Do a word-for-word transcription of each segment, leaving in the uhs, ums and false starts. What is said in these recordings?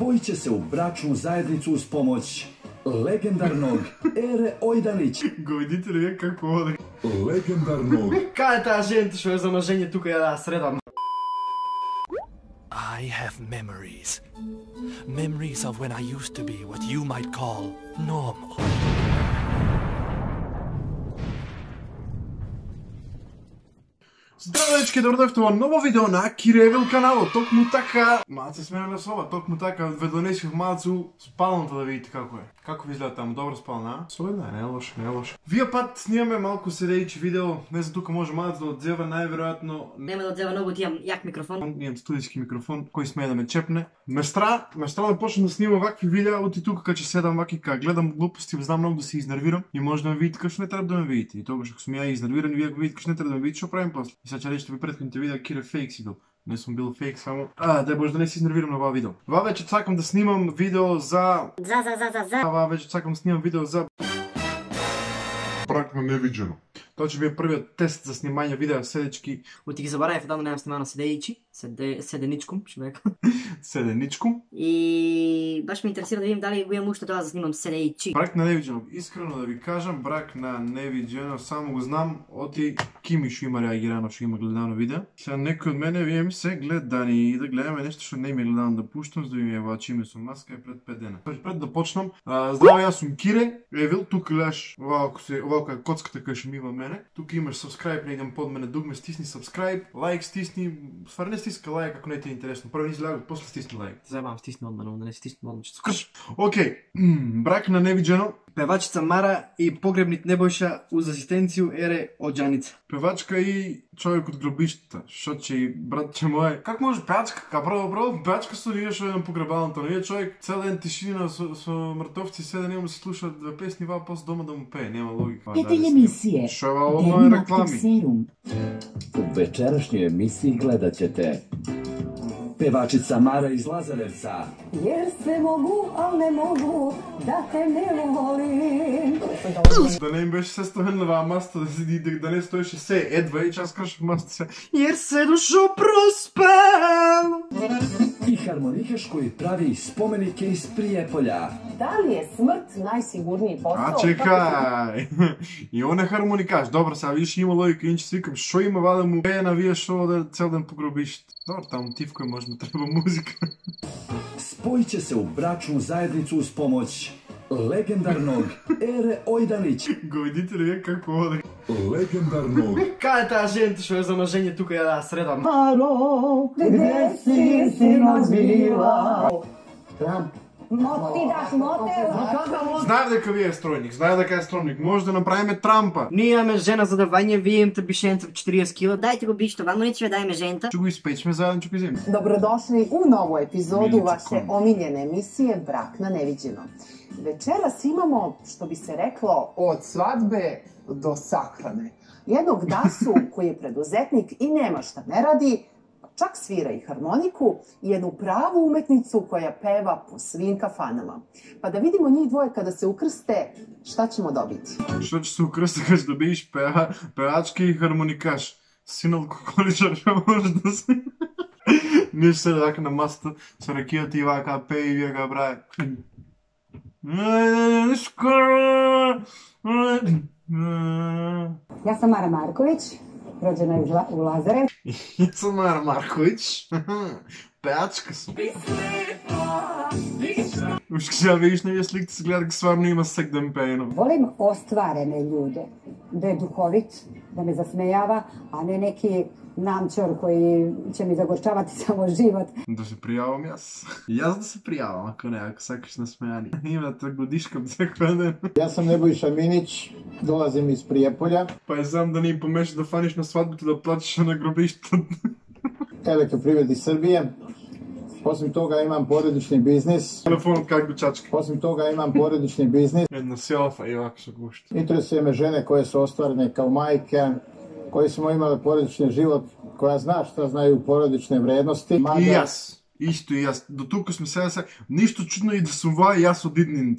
Spojit će se u bračnu zajednicu uz pomoć legendarnog Ere Ojdanić. Го видите ли како оде? Legendarnog. Кај е таа жента што е за мажење тука ја да средам? I have memories. Memories of when I used to be what you might call normal. Здраво дечки, добро дојавте во ново видео на Киревил каналот. Токму така, малце сменена соба, токму така ве донесив малцу спалната да видите како е. Како ви изгледа таму, добро спална, а? Солидна е, не е лошо, не е лошо. Вие пат снимаме малку седејчи видео, не за тука може малце да одзева, најверојатно... Нема да одзева многу, ти имам јак микрофон. Имам студиски микрофон, кој смее да ме чепне. Местра, местра да почнам да снимам вакви видеа, оти тука кога ќе седам ваки, кога гледам глупости, знам многу да се изнервирам и може да ме видите кај што не треба да ме видите. И тогаш ако сум ја изнервиран, вие ако видите кај што не треба да ме видите, што правим после? И сега ќе речете ви претходните видеа Кире фейк си бил. Не сум бил фейк само. А, дай Боже да не се изнервирам на оваа видео. Ова вече сакам да снимам видео за... За, за, за, за, за. Ова вече сакам да снимам видео за... Брак на невиđено. Тоа ќе биде првиот тест за снимање видео седечки. Оти ги заборавив давно немам снимано седејчи, седе, седеничком, што бека. Седеничком. И баш ме интересира да видим дали го имам уште тоа да снимам седејчи. Брак на невиđено. Искрено да ви кажам, брак на невиđено, само го знам оти Кими што има реагирано, што има гледано видео. Сега некој од мене вие ми се гледани и да гледаме нешто што не ми е гледано да пуштам, за да ми е вачиме со маска е пред пет дена. Пред да почнам, здраво, јас сум Кире, Евил, тука гледаш оваа оваа коцката кај што ми има мене. Тука имаш subscribe, не идам под мене дугме, стисни subscribe, лайк стисни, ствар не стиска лайк ако не ти е интересно. Прво ни излягат, после стисни лайк. Забавам, стисни одма, но да не стисни одма, че скрш. Окей, брак на невиđено. Певачица Мара и погребник Небојша уз асистенцију Ере Оџаница. Певачка и човек од гробиштата, што че и братче моје. Как може певачка, ка право право певачка со ние што е на погребалната, но ние човек цел ден тишина со, со мртовци седе, нема се слушаат две песни, ва после дома да му пее, нема логика. Ете емисije Што е ова е реклами? Serum. U večerašnjoj emisiji gledat ćete pevačica Mara iz Lazarevca. Jer sve mogu, al ne mogu da te ne volim. Да не им беше се ставен на ваа маста, да, си, да, да не стоеше се едва и час крашах маста се. Jer se dušo prospel. I harmonikaš koji pravi spomenike iz Prijepolja. Da li je smrt najsigurniji posao? А, чекај! И он е хармоникаш. Добро, сега виж има логика, инче си викам, шо има ваде му пее на вие шо да цел ден погробиш. Добро, таму тивкој може да треба музика. Spojit će se u bračnu zajednicu uz pomoć legendarnog Ere Ojdanić. Го видите ли вие како оде? Legendarnog. Кај е таа жента што е за мажење тука ја да средам? Maro, gde si sinoć bila? Trump. Moti daš motel? Знаев дека вие е стројник, знаев дека е стројник. Може да направиме Трампа. Ние имаме жена за давање, вие имате бишенца в четиридесет кила. Дайте го биш това, но не че дајме жента. Ќе го испечеме заедно, ќе го иземем. Dobrodošli u novu epizodu Milica vaše Kon. omiljene emisije Brak na neviđeno. Večeras imamo, što bi se reklo, od svadbe do sahrane. Jednog Dasu koji je preduzetnik i nema šta ne radi, čak svira i harmoniku, i jednu pravu umetnicu koja peva po svim kafanama. Pa da vidimo njih dvoje kada se ukrste, šta ćemo dobiti. Што ќе се укрстиш да бидеш пеа, певачка и хармоникаш? Син алкохоличар што може да се... Ние се така на масата со ракијата и вака пее и вие га брае. Ja sam Mara Marković, rođena u Lazarevcu. Јас сум Мара Марковиć. Пеачка сум. Уште сега видиш на вие сликите се гледа дека стварно има сек да ми пее. Volim ostvarene ljude, da je duhovit, da me zasmejava, a ne neki namćor koji će mi zagorčavati samo život. Да се пријавам јас. И јас да се пријавам, ако не, ако сакаш насмејани. Има да те годишкам секој ден. Ja sam Nebojša Minić, dolazim iz Prijepolja. Па е сам да не им помешаш да фаниш на свадбите да плачеш на гробиштето. Elektroprivredi Srbije. Osim toga imam porodični biznis. Телефонот как го чачка. Osim toga imam porodični biznis. Една селфа и вака се гушта. Interesuje me žene koje su ostvarene kao majke, koje smo imale porodični život, koja zna šta znaju porodične vrednosti. И јас. Исто и јас. До тука сме сега сега. Ништо чудно и да сум ва и јас од иднин.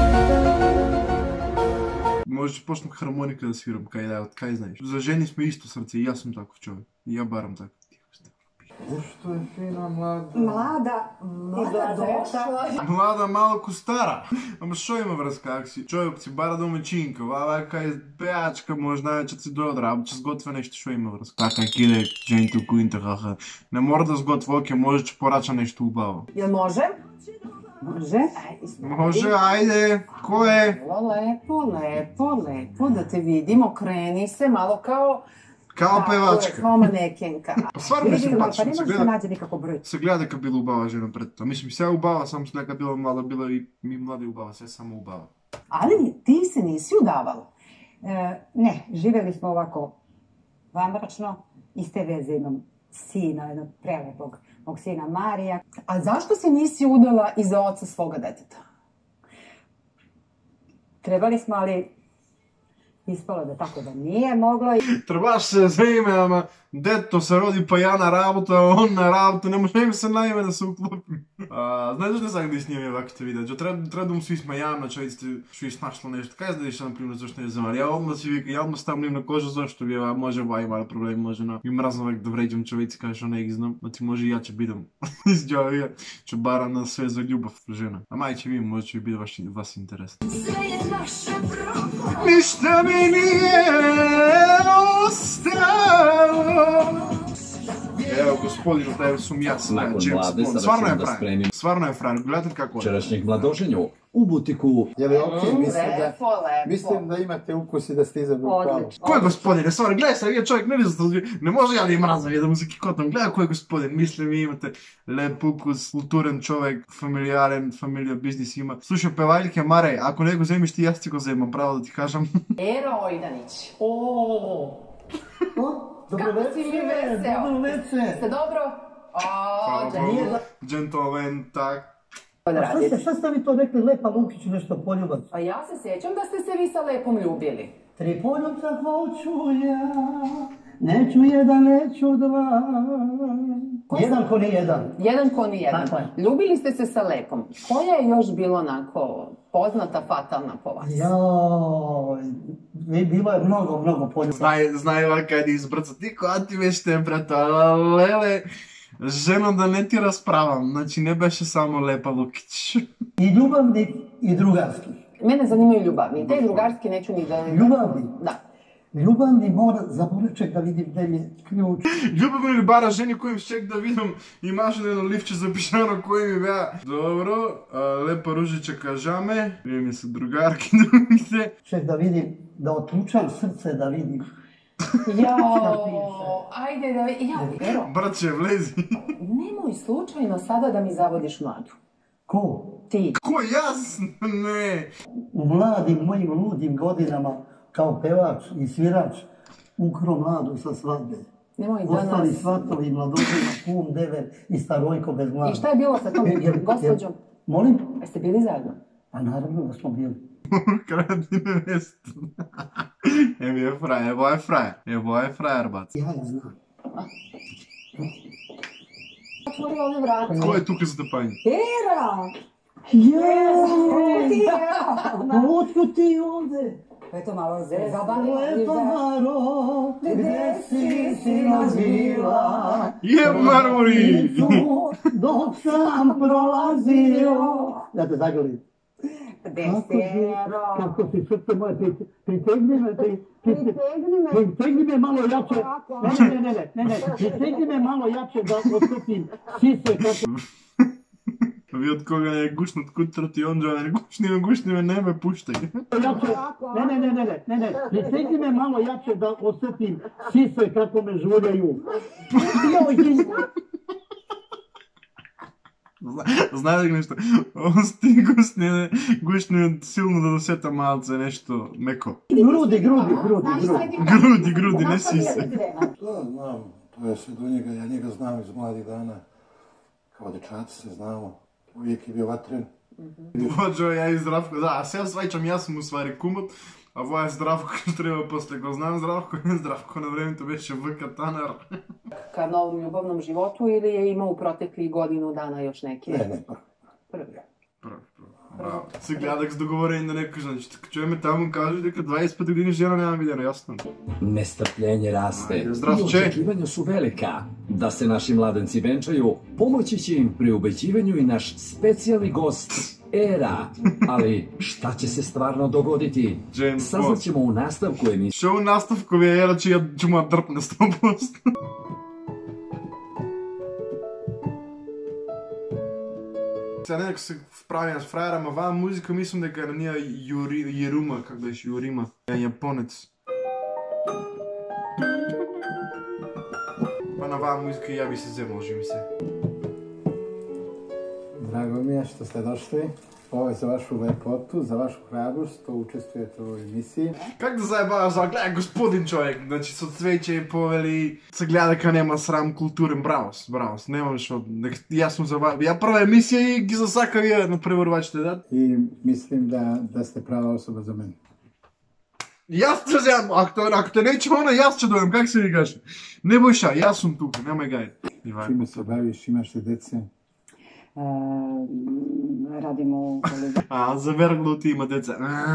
Може да почнам хармоника да свирам, кај да, од кај знаеш. За жени сме исто срце и јас сум таков човек. И ја барам така. Što je fina mlada. Mlada, mlada došla. Mlada malko stara. Ама što ima връзка, как си? Човек си бара домачинка, вака е пеачка, може najveća си dođe работа, сготвя нещо, što ima връзка. Така киде, жените у куинта, хаха. Не мора да сготвя, окей, може, че порача нещо убаво. Jel može? Može? Može, ajde, ko je? Lepo, lepo, lepo, da te vidimo, kreni se malo kao... Kao pevačka. Kao manekenka. Pa stvarno mi simpatično, Pa ne se može se gleda, nađe nikako broj. se gleda дека била убава жена пред това. Мислим, сега убава, само с нека била млада, била и, и млада и убава, сега само убава. Ali ti se nisi udavala. E, ne, živjeli smo ovako vanbračno, iz te veze imam sina, jednog prelepog, mog sina Marija. A zašto se nisi udala iza oca svoga deteta? Trebali smo, ali ispalo da tako da nije moglo. Трябваше се вземе, ама детето се роди па я на работа, он на работа, не можем се наиме да се уклопим. А, знаеш ли сега да снимаме ваките видеа? Че трябва, трябва да му се изсмеявам на човеците, що изнашло нещо. Така да ще, например, защо не взема. Я одма си вика, я одма ставам на кожа, защо ви, а може ва има проблем, може на... И мразно век да вредим човеци, каже, що не ги знам. А ти може и я, че бидам. Изджава я, че бара на све за любов жена. Ама и че ви, може, че ви биде вас, вас интересно. Ništa mi nije ostalo. Evo, gospodinu, taj sum ja sam Nakon James mlade, Bond. sada Stvarno ćemo je da frajer. spremim Stvarno je frajer. Gledajte kako je. včerašnjeg mladoženju u butiku. Je li okej? Mislim da, Lepo, lepo. mislim da imate ukus i da ste izabrali pravo. Odlično. Ko je gospodine? Stvarno, gledaj se, вие човек, нали, за не може я да им мраза, вие да му се кикотам. Гледай кой е господин. Мисля, ви имате леп укус, културен човек, фамилиарен, фамилия, бизнес има. Слушай, певайлике, Маре, ако не го вземеш ти, аз ти го вземам, право да ти кажам. Ero Ojdanić. O, dobro Kako si mi veseo? dobro večer. Ste dobro? O, Hvala Đani. Bogu. Džentlmen, tak. Šta ste, šta ste vi to rekli, Lepa Lukiću, nešto poljubac? Pa ja se sjećam da ste se vi sa Lepom ljubili. Tri poljubca hoću ja, neću jedan, neću dva. Jedan ko ni jedan. Jedan ko ni jedan. Tako je. Ljubili ste se sa Lepom. Koja je još bilo onako poznata, fatalna po vas? Joj, vi- bilo je mnogo, mnogo poljubaca. Знае, знае къде да избръца. Ти, кога ти беше температура, леле, жено да не ти разправам. Значи не беше само Лепа Лукич. I ljubavni i drugarski. Mene zanimaju ljubavni. Te drugarski neću ni da... Ljubavni? Da. Ljubavni mora, zaboravček da vidim gdje mi je ključ. Любим ли бара жени, кои им щек да видам, имаше едно ливче запишано, кои ми бя. Добро, а, Лепа Ружича кажаме, вие ми са другарки другите. Ček da vidim, da otlučam srce da vidim. Jao, ajde da... Ja, Ero, Братче, влези. nemoj slučajno sada da mi zavodiš mladu. Ko? Ti. Кой аз? Не. U mladim mojim ludim godinama kao pevač i svirač ukro mladu sa svadbe. Nemoj Ostali danas... svatovi, mladožina, kum, dever i starojko bez mlada. I šta je bilo sa tom Jer- jer- gospođom? Molim? Jeste bili zajedno? A naravno da smo bili. Кради невеста. Еми е фраер, ево е фраер. Ево е фраер, бац. Ja je znam. Otvori ove vrata. Кой е тук за тъпани? Era! Joj! Otkud ti ovde? Eto malo zezabali. Lepa Maro, gde si sinoć bila? Е, Марори! Dok sam prolazio. Da te zagrlim. Desero. Kako si srce moje, pri- pritegni me, pri- pri- pritegni me malo jače. Ne, ne, ne, ne, ne, ne, pritegni me malo jače da osjetim sise kako... Вие от кога не е гушно, от кутра ти онджа, не гушни ме, гушни ме, не ме пущай. Jače, ne, ne, ne, ne, ne, ne, ne, pritegni me malo jače da osjetim sise kako me žuljaju. Joj, ti- Знае ли нещо? Ости гушни, гушни силно да досета малце нещо меко. Grudi, grudi, grudi, grudi. Груди, груди, не си се. To znam, to je sve do njega, ja njega znam iz mladih dana. Kao dečaci se znamo, uvijek je bio vatren. Боже, я и Здравко, да, а сега свайчам и аз му свари кумът, а това е Здравко, като трябва после го знам Здравко, не Здравко на времето беше въка Танар. Ka novom ljubavnom životu ili je imao u proteklih godinu dana još neke? Ne, ne, pa. Prvi. Прав, прав. Направо. Се гледах с договорение да не кажа, значи така чуеме там му каже дека дваесет пет години жена няма видено, ясно. Nestrpljenje raste Ajde, i zdravče. očekivanja su velika. Da se naši mladenci venčaju, pomoći će im pri ubeđivanju i naš specijalni gost, Era. Ali šta će se stvarno dogoditi? James Saznat ćemo u nastavku emisije. Ще у наставку ви е, че я че му я дръпне сто процента. Сега нека се вправя с фраера, ама ваа музика мислам дека на ние Юри, Јерума, как беше Юрима, е јапонец. Па на ваа музика ја би се земал, жи ми се. Drago mi je što ste došli. Ovo je za vašu lepotu, za vašu hrabrost, što učestvujete u ovoj emisiji. Как да заебаваш, за гледай господин човек, значи со цвеќе повели, се гледа дека нема срам културен, бравос, бравос, немам шо, јас сум за ја прва емисија и ги засака вие на преварувачите, да? I mislim da, da ste prava osoba za mene. Јас ќе земам, ако, ако те не чува, јас ќе дојдам, как се викаш? Не бој ша, јас сум тука, немај гај. Čime se baviš, imaš li dece? E, radimo u kolegi. А, за вергло ти има деца.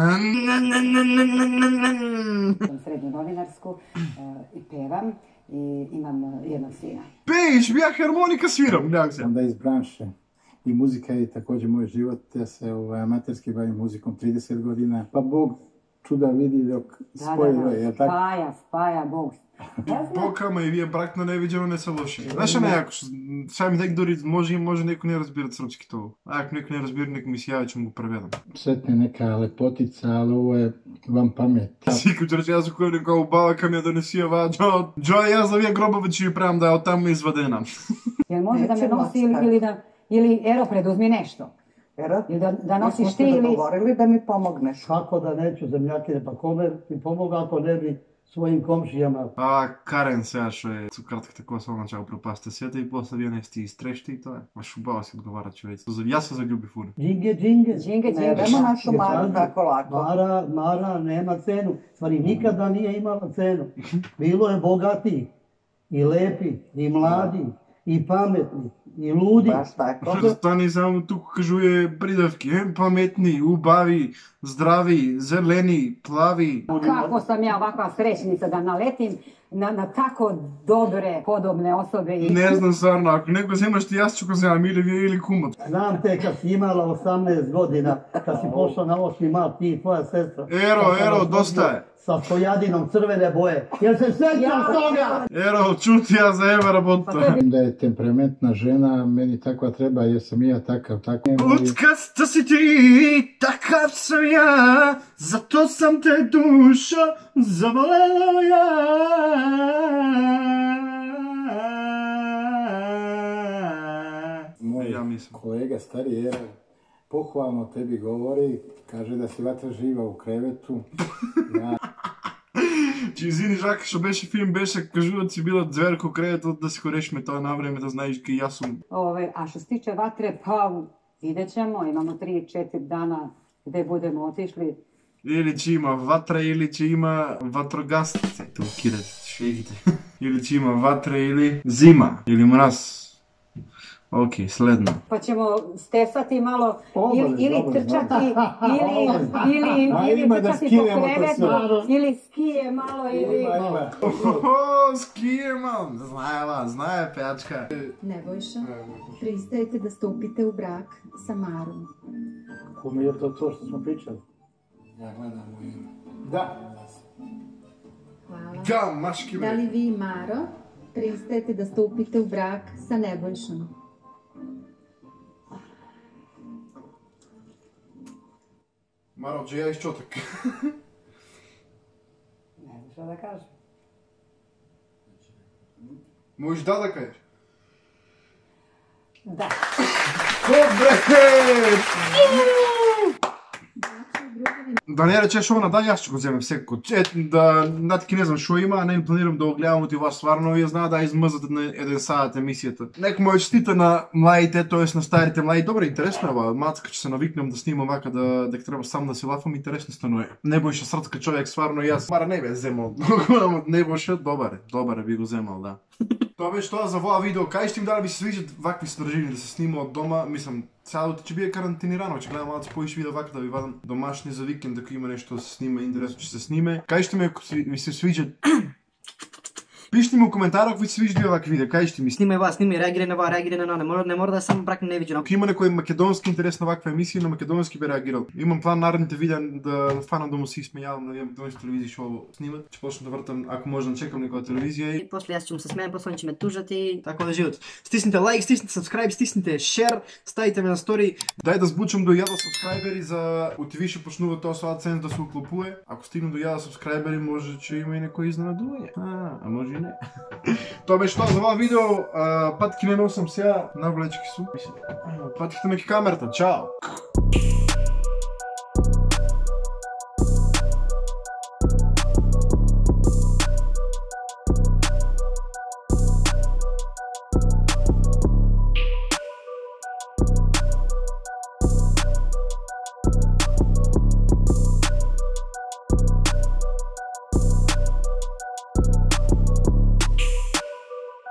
Sam srednju novinarsku e, i pevam i imam e, jednog sina. Пееш, ја хармоника свирам, гледах се. Onda iz branše. I muzika je također moj život. Ja se ovaj, amaterski bavim muzikom trideset godina. Pa Bog čuda vidi dok Da, spoji da, dvoje, da, jel tako? spaja, spaja Bog. Ne znam. Бог, ама и вие брак на невидено не се лоши. Знаеш не ако сега ми дек дори може може некој не разбира српски тоа. А ако некој не разбира, нека ми се јави ќе му го преведам. Sretne neka lepotica, ali ovo je vam pamet. Сикам че јас кој некој баба ка ми ја донесија ва Џо. Џо јас за вие гробове ќе ја правам да оттам извадена. Jel može da me Nećemo nosi ili, ostaviti. ili da, ili Ero preduzmi nešto? Ero, Ili da, da mi smo nosiš se ti ili... dogovorili da mi pomogneš. Kako da neću zemljakine, pa kome ti pomogao ako ne bi svojim komšijama. А, Карен сега што е со кратката коса, она ќе го пропасте сета и после вие не сте истрешти и тоа е. Ма шубаво си одговара човек. Јас се заљубив у неј. Džinge, džinge. Džinge, Ne džinge. idemo našu Je Maru sad- tako lako. Mara, Mara nema cenu. Stvari, nikada nije imala cenu. Bilo je bogati, i lepi, i mladi, i pametni, i ludi. Baš tako. Стани само тук кажуе придавки, е, паметни, убави, здрави, зелени, плави. Kako sam ja ovakva srećnica da naletim na, na tako dobre, podobne osobe i... Не знам стварно, ако некој земаш ти јас ќе го земам или вие или кумот. Znam te kad si imala osamnaest godina, kad si pošla na osmi mart, ti i tvoja sestra. Еро, Kad sam еро, vas доста vodio е. Sa stojadinom crvene boje. Jel se sjećaš toga? Еро, чути ја за ева работа. Vidim da je temperamentna žena, meni takva treba jer sam i ja takav, tako. Луткаста си ти, такав сам ја, зато сам те душа заволела ја. Moj Ja mislim. kolega stari Era pohvalno tebi govori, kaže da si vatra živa u krevetu. Ja Че извини, Жак, што беше филм, беше кажуваат си била зверко креветот да си хорешме тоа на време, да знаеш кај јас сум. Ove, a što se tiče vatre, pa vidjet ćemo, imamo tri, četiri dana gde budemo otišli. Или че има ватра, или че има ватрогасци. Ту кидат шегите. Или че има ватра, или зима, или мраз. Окей, следно. Pa ćemo stefati malo, Dobro, ili, ili dobro, trčati, ili, ili, A ili ima da trčati po skinemo to krevetu, sve. ili skije malo, ili... ima, ima. Охо, ские, мам! Знае, ма, знае, пеачка. Nebojša, pristajete da stupite u brak sa Marom. Kome je to to što smo pričali? Ja gledam u ime. Da. Hvala. Да, машки Da бе. li vi, Maro, pristajete da stupite u brak sa Nebojšom? Маро, че ја изчотак. Ne znam što da kažem. Можеш да да кажеш. Da. Добре! Да не речеш она, да, јас ќе го земем секој. Е, да, натки не знам шо има, не планирам да го гледам оти вас стварно, вие знаат да измрзате на еден саат емисијата. Нека мој честита на младите, тоест на старите млади. Добре, интересно е, ба, мацка ќе се навикнам да снимам вака, да, дека треба сам да се лафам, интересно станува. Не бојше срцка човек, стварно јас. Мара не бе земал. Не бојше, добар е, добар е би го земал, да. Тоа беше тоа за оваа видео. Кај што им дали ви се свиѓат вакви содржини да се снима од дома, мислам, цялото ќе биде карантинирано, ќе гледам малку поише видео вака да ви вадам домашни за викенд, ако има нешто да се снима, интересно ќе се сниме. Кај што ми ви се свиѓат Пишете ми у коментар ако ви се свиѓа вакви видеа, кај што ми снимај ова, снимај, реагирај на ова, реагирај на ова, не мора, не мора да е само брак на невиđено. Ако има некој македонски интерес на ваква емисија, на македонски би реагирал. Имам план наредните видеа да фанам да му се смејавам на македонски телевизии што снимат. Ќе почнам да вртам, ако може да чекам некоја телевизија и после јас ќе му се смеем, после они ќе ме тужат и така да живот. Стисните лайк, стисните subscribe, стисните share, ставите ме на стори. Дај да збучам до илјада subscriberi за утивише почнува тоа со AdSense да се уклопува. Ако стигнем до илјада subscriberi може че има и некој изненадување. А, а може и не. Тоа беше тоа за ова видео. Патки не носам сега, навлечки сум. Патките ме ки камерата. Чао!